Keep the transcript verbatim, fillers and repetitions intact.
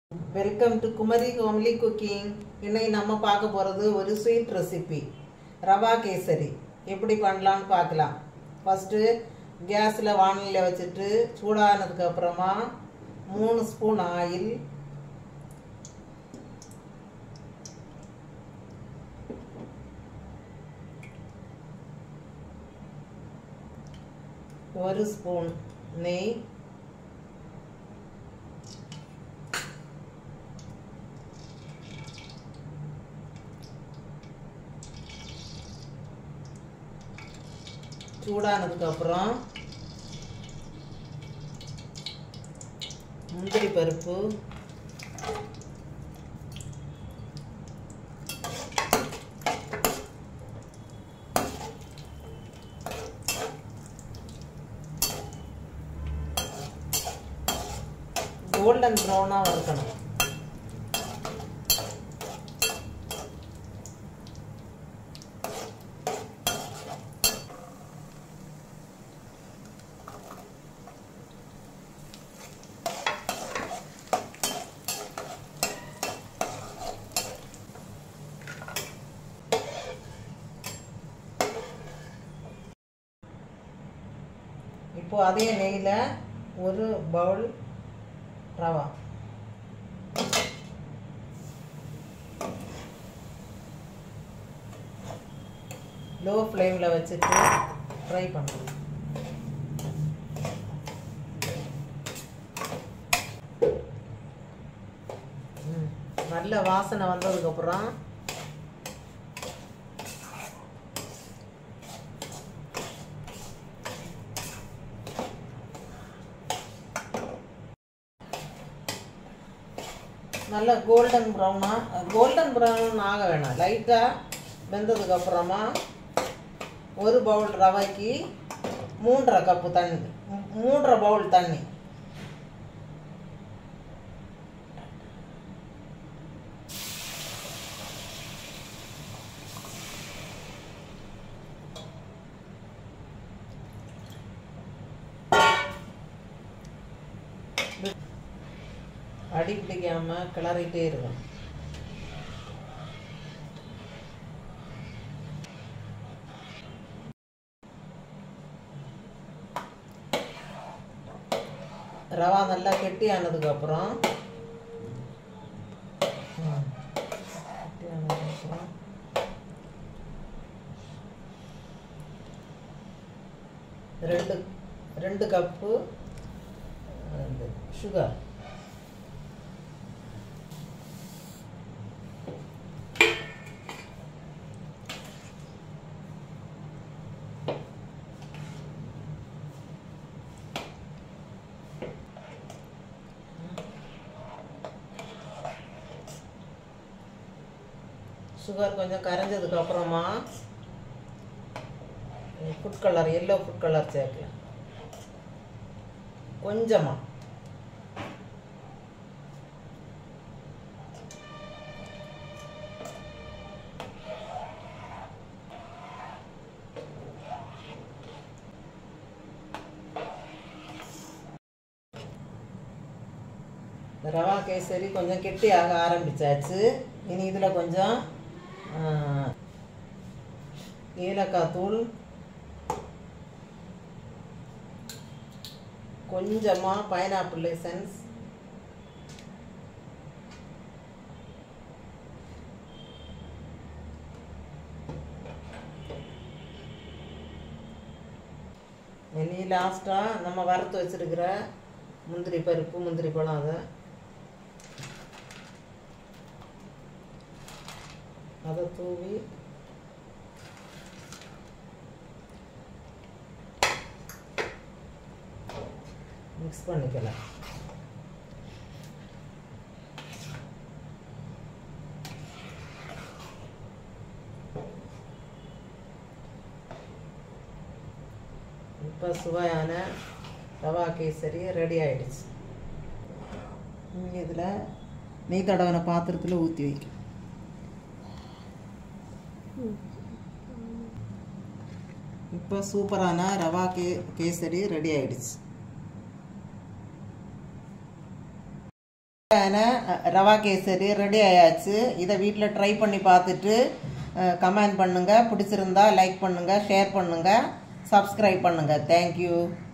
Welcome to Kumari Homely Cooking. இன்னை நம்ம பார்க்க போறது ஒரு ஸ்வீட் ரெசிபி ரவா கேசரி. எப்படி பண்ணலாம்னு பார்க்கலாம். ஃபர்ஸ்ட் கேஸ்ல வாணலில வச்சிட்டு சூடானதுக்கு அப்புறமா மூணு ஸ்பூன் ஆயில், ஒரு ஸ்பூன் நெய், சூடானதுக்கு அப்புறம் முந்திரி பருப்பு, கோல்டன் ப்ரௌனா வறுக்கணும். இப்போ அதே நெய்யில் ஒரு பவுல் ரவா, லோ ஃப்ளேமில் வச்சுட்டு ஃப்ரை பண்ணணும். நல்ல வாசனை வந்ததுக்கப்புறம் நல்ல கோல்டன் ப்ரௌனா கோல்டன் ப்ரௌன் ஆக வேணாம், லைட்டாக வெந்ததுக்கப்புறமா ஒரு பவுல் ரவைக்கு மூன்றரை கப்பு தண்ணி, மூன்றரை பவுல் தண்ணி, அடி பிடிக்காம கிளறிட்டே இருக்கும். ரவா நல்லா கெட்டி ஆனதுக்கு அப்புறம் ரெண்டு ரெண்டு கப்பு சுகர், சுகர் கொஞ்சம் கரைஞ்சதுக்கு அப்புறமா food colour, yellow food colour சேர்க்கலாம் கொஞ்சமா. ரவா கேசரி கொஞ்சம் கெட்டியாக ஆரம்பிச்சாச்சு. இனி இதில் கொஞ்சம் ஏலக்காய் தூள், கொஞ்சமாக பைனாப்பிள் எசன்ஸ், இனி லாஸ்ட்டாக நம்ம வறுத்து வச்சிருக்கிற முந்திரி பருப்பு, முந்திரி பழம், அதை அதை தூவி மிக்ஸ் பண்ணிக்கலாம். இப்போ சுவையான ரவா கேசரி ரெடி ஆயிடுச்சு. இதில் நெய் தடவின பாத்திரத்தில் ஊற்றி வைக்கும். இப்போ சூப்பரான ரவா கே கேசரி ரெடி ஆயிடுச்சு. ரவா கேசரி ரெடி ஆயாச்சு. இதை வீட்டில் ட்ரை பண்ணி பார்த்துட்டு கமெண்ட் பண்ணுங்கள். பிடிச்சிருந்தா லைக் பண்ணுங்கள், ஷேர் பண்ணுங்கள், சப்ஸ்கிரைப் பண்ணுங்கள். தேங்க்யூ.